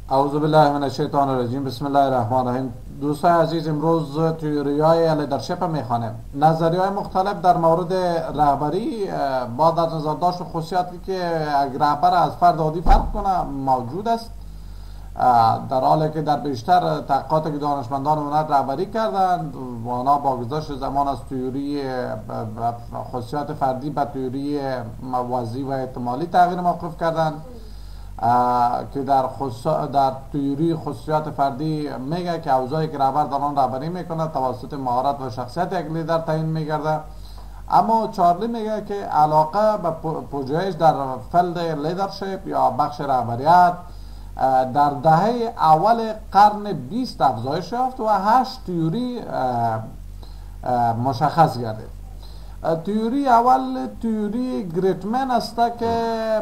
اعوذ بالله من الشیطان الرجیم. بسم الله الرحمن الرحیم. دوستان عزیز، امروز تئوری‌های لیدرشپ میخوانیم. نظریه‌های مختلف در مورد رهبری با در نظر داشت خصوصیاتی که یک رهبر از فرد عادی فرق کنه موجود است، در حالی که در بیشتر تحقیقاتی که دانشمندان هنر رهبری کردند و آنها با گذشت زمان از تئوری خصوصیات فردی به تئوری وضعی و احتمالی تغییر موقف کردند، که در تئوری خصوصیات فردی میگه که اوضاعی که رهبر در آن رهبری میکنه توسط مهارت و شخصیت یک لیدر تعیین میگرده. اما چارلی میگه که علاقه به پژوهش در فیلد لیدرشپ یا بخش رهبریت در دهه اول قرن 20 افزایش یافت و 8 تئوری مشخص گردید. تئوری اول تئوری گریتمن است که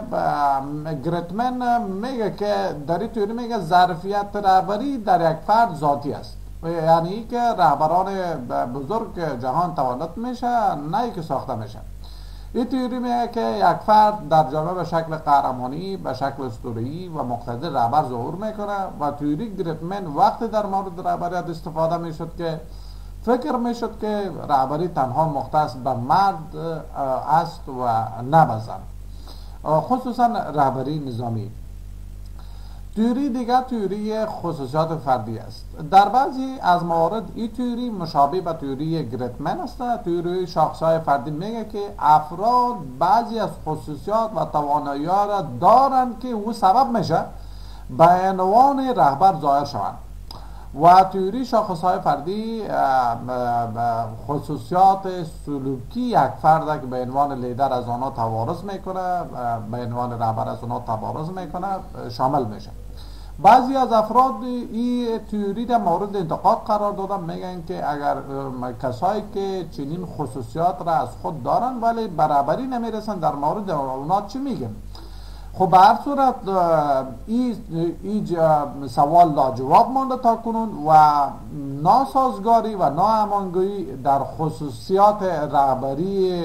گریتمن میگه که در این تئوری میگه ظرفیت رهبری در یک فرد ذاتی است، یعنی که رهبران بزرگ جهان تولد میشه، نه که ساخته میشه. این تئوری میگه که یک فرد در جامعه به شکل قهرمانی، به شکل اسطوره‌ای و مقتدر رهبر ظهور میکنه و تئوری گریتمن وقتی در مورد رهبریت استفاده میشد که فکر میشد که رهبری تنها مختص به مرد است و نه به زن، خصوصا رهبری نظامی. تئوری دیگر تئوری خصوصیات فردی است. در بعضی از موارد این تئوری مشابه به تئوری گریتمن است. تئوری شاخصهای فردی میگه که افراد بعضی از خصوصیات و توانایی‌ها را دارند که او سبب میشه به عنوان رهبر ظاهر شوند. و تئوری شاخصهای فردی خصوصیات سلوکی یک فرد که به عنوان لیدر از آنها توارث میکنه، به عنوان رهبر از آنها توارث میکنه شامل میشه. بعضی از افراد این تئوری را مورد انتقاد قرار دادن، میگن که اگر کسایی که چنین خصوصیات را از خود دارن ولی برابری نمیرسن در مورد اونا چی میگن؟ خب به هر صورت این سوال لاجواب مانده تا کنون و ناسازگاری و ناهماهنگی در خصوصیات رهبری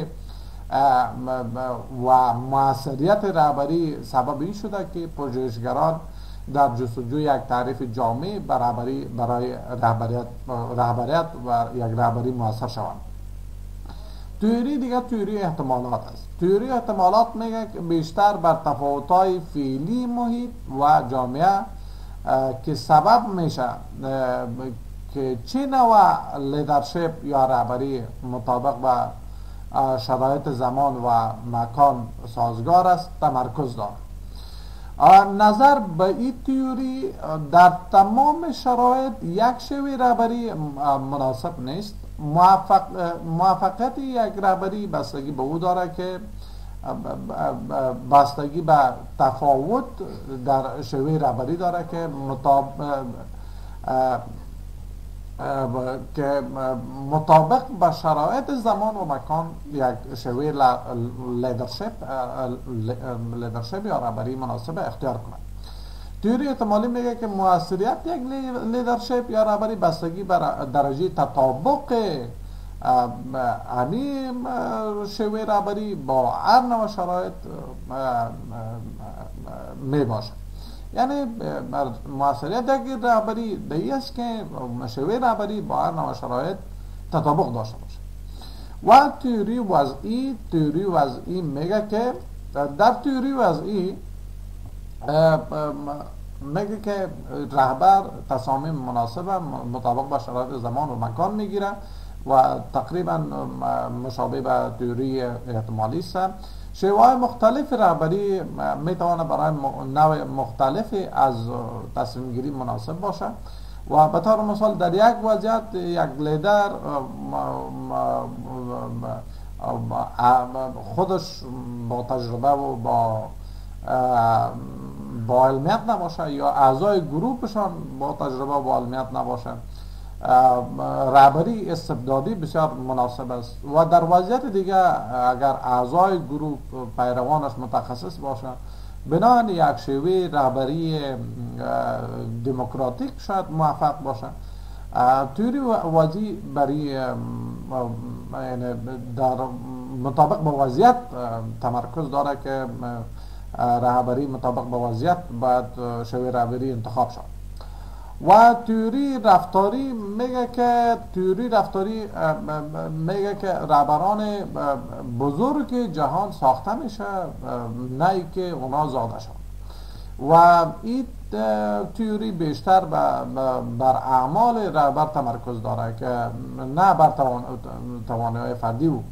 و موثریت رهبری سبب این شده که پژوهشگران در جستجوی یک تعریف جامع برای رهبریت و یک رهبری موثر شوند. تئوری دیگر تئوری احتمالات است. تئوری احتمالات میگه که بیشتر بر تفاوت‌های فعلی محیط و جامعه که سبب میشه که چه نوع لیدرشپ یا رهبری مطابق با شرایط زمان و مکان سازگار است تمرکز دارد. نظر به این تئوری در تمام شرایط یک شیوه رهبری مناسب نیست. موفقیت یک رهبری بستگی به او داره که بستگی به تفاوت در شیوه رهبری داره که مطابق به شرایط زمان و مکان یک شیوه لیدرشپ یا رهبری مناسب اختیار کنند. تئوری احتمالی میگه که موثریت یک لیدرشپ یا رهبری بستگی بر درجه تطابق همین شیوه رهبری با هر نوع شرایط می باشد. یعنی موثریت یک رهبری دیگه است که شیوه رهبری با هر نوع شرایط تطابق داشته باشه. و تئوری وضعی میگه که در تئوری وضعی میگه که رهبر تصامیم مناسب مطابق با شرایط زمان و مکان میگیره و تقریبا مشابه به تئوری احتمالی است. شیوه‌های مختلف رهبری میتونه برای نوع مختلفی از تصمیم گیری مناسب باشه و به طور مثال در یک وضعیت یک لیدر خودش با تجربه و با علمیت نباشه یا اعضای گروهشان با تجربه و با علمیت نباشه، رهبری استبدادی بسیار مناسب است. و در وضعیت دیگه اگر اعضای گروه پیروانش متخصص باشه، بنابراین یک شیوه رهبری دموکراتیک شاید موفق باشه. تئوری وضعی برای در مطابق با وضعیت تمرکز داره که رهبری مطابق با وضعیت باید شوی رهبری انتخاب شد. و تئوری رفتاری میگه که رهبران بزرگ جهان ساخته میشه، نه که اونا زاده شد. و این تئوری بیشتر بر اعمال رهبر تمرکز داره که نه بر توانایی فردی او.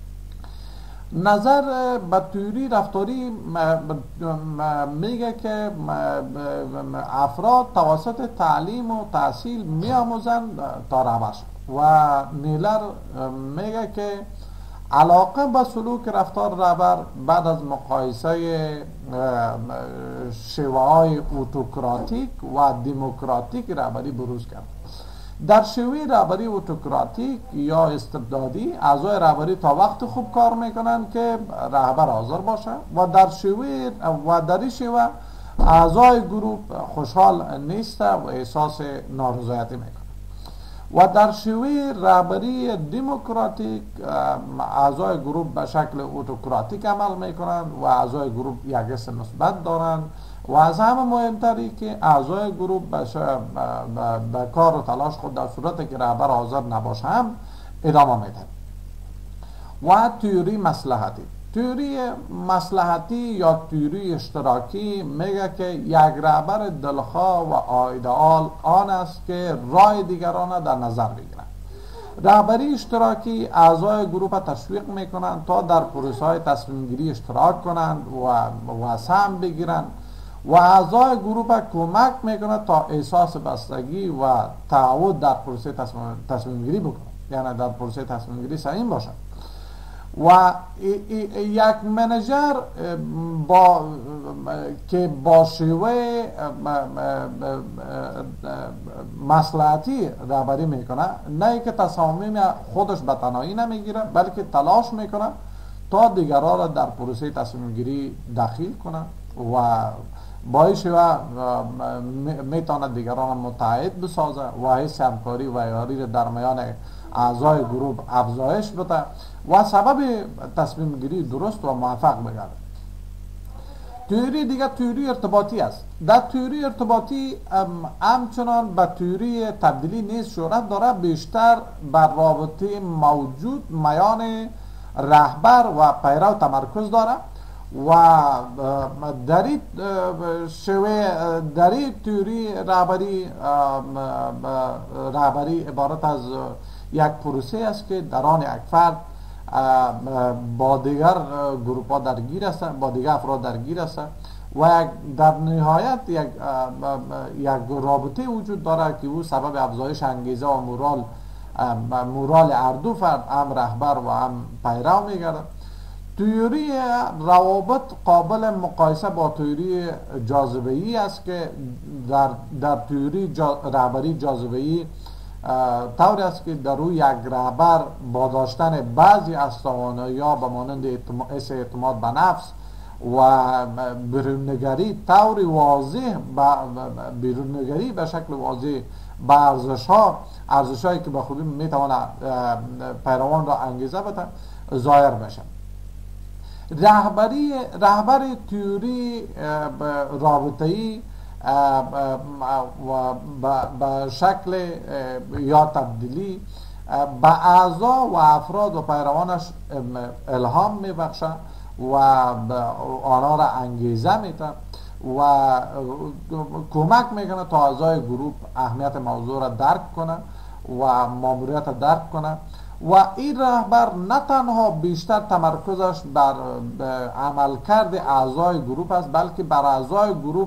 نظر به تئوری رفتاری میگه که افراد توسط تعلیم و تحصیل میآموزند تا رهبر شوند. و نیلر میگه که علاقه به سلوک رفتار رهبر بعد از مقایسه شیوه‌های اتوکراتیک و دموکراتیک رهبری بروز کرد. در شیوه رهبری اتوکراتیک یا استبدادی اعضای رهبری تا وقت خوب کار میکنند که رهبر حاضر باشه و در این شیوه اعضای گروه خوشحال نیست و احساس نارضایتی میکنند. و در شیوه رهبری دموکراتیک اعضای گروه به شکل اتوکراتیک عمل میکنند و اعضای گروه یک حس مثبت دارند و از همه مهمتری که اعضای گروه به کار و تلاش خود در صورتی که رهبر حاضر نباشه هم ادامه میدن. و تئوری مصلحتی یا تئوری اشتراکی میگه که یک رهبر دلخواه و ایدئال آن است که رای دیگران در نظر بگیرند. رهبری اشتراکی اعضای گروه تشویق میکنند تا در پروسه های تصمیم گیری اشتراک کنند و سهم بگیرند و اعضای گروه کمک میکنند تا احساس بستگی و تعهد در پروسه تصمیم گیری بکنند، یعنی در پروسه تصمیم گیری سهیم باشند. و یک منیجر که با شیوه مصلحتی رهبری میکنه، نه که تصامیم خودش به تنهایی نمیگیره بلکه تلاش میکنه تا دیگران را در پروسه تصمیم گیری دخیل کنه و با این شیوه میتونه دیگران متحد بسازه و حس همکاری و یاری در میان اعضای گروه افزایش بده و سبب تصمیم گیری درست و موفق بگرده. تئوری دیگه تئوری ارتباطی است. در تئوری ارتباطی همچنان به تئوری تبدیلی نیز شهرت داره، بیشتر بر رابطه موجود میان رهبر و پیرو تمرکز داره و در این تئوری رهبری عبارت از یک پروسه است که در آن یک فرد با دیگر گروپ ها درگیر است، با دیگر افراد درگیر است و در نهایت یک رابطه وجود دارد که او سبب افزایش انگیزه و مورال هر دو فرد، هم رهبر و هم پیرو میگردد. تئوری روابط قابل مقایسه با تئوری جاذبه‌ای است که در تئوری رهبری جاذبه‌ای طوری است که در روی یک رهبر با داشتن بعضی از توانایی‌ها به مانند اعتماد به نفس و بیرون‌نگری طوری واضح بیرون‌نگری به شکل واضح به ارزش‌هایی که به خودی میتواند پیروان را انگیزه بده ظاهر بشه. رهبر تئوری رابطه‌ای و به شکل یا تبدیلی به اعضا و افراد و پیروانش الهام میبخشه و آنها را انگیزه میده و کمک میکنه تا اعضای گروه اهمیت موضوع را درک کنه و ماموریت را درک کنه و این رهبر نه تنها بیشتر تمرکزش بر عملکرد اعضای گروه است بلکه بر اعضای گروه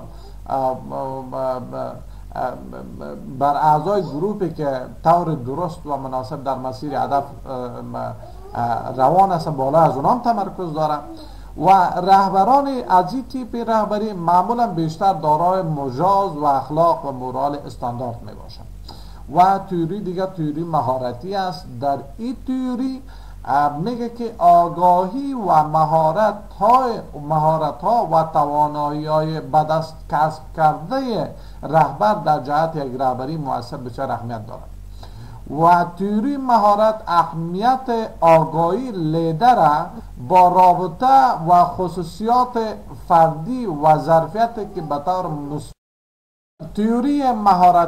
که طور درست و مناسب در مسیر هدف روان است بالا از اونام تمرکز داره و رهبران از این تیپ رهبری معمولا بیشتر دارای مجاز و اخلاق و مورال استاندارد می باشند. و تئوری دیگه تئوری مهارتی است. در این تئوری میگه که آگاهی و مهارت ها و توانایی های به دست کسب کرده رهبر در جهت یک رهبری مؤثر بسیار اهمیت دارد و تیوری مهارت اهمیت آگاهی لیدر را با رابطه و خصوصیات فردی و ظرفیت که به طور تیوری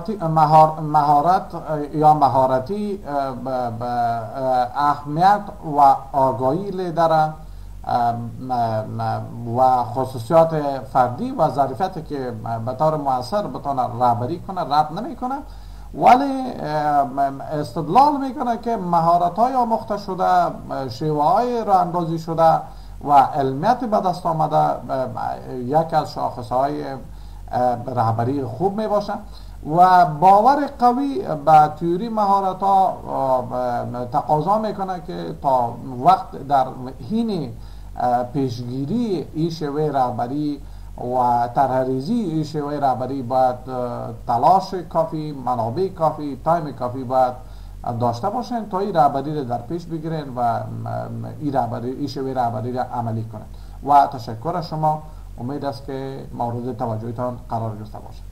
مهارتی اهمیت و آگاهی لیدر و خصوصیات فردی و ظرفیت که به طور مؤثر بتونه رهبری کنه رد نمیکنه، ولی استدلال میکنه که مهارت های آموخته شده، شیوه های راه اندازی شده و علمیت به دست آمده یک از شاخص های رهبری خوب می باشه و باور قوی به تیوری مهارت ها تقاضا میکنه که تا وقت در حین پیشگیری این شیوه رهبری و طرح‌ریزی این شیوه رهبری باید تلاش کافی، منابع کافی، تایم کافی باید داشته باشین تا این رهبری را در پیش بگیرین و این شیوه رهبری را عملی کنین. و تشکر از شما، امید است که مورد توجهتان قرار گرفته باشد.